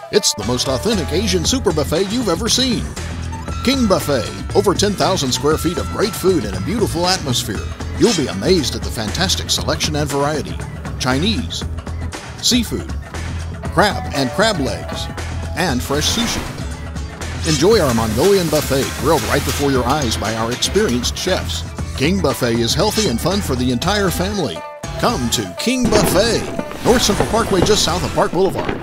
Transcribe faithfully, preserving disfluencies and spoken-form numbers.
It's the most authentic Asian super buffet you've ever seen. King Buffet, over ten thousand square feet of great food and a beautiful atmosphere. You'll be amazed at the fantastic selection and variety. Chinese, seafood, crab and crab legs, and fresh sushi. Enjoy our Mongolian buffet grilled right before your eyes by our experienced chefs. King Buffet is healthy and fun for the entire family. Come to King Buffet, North Central Parkway just south of Park Boulevard.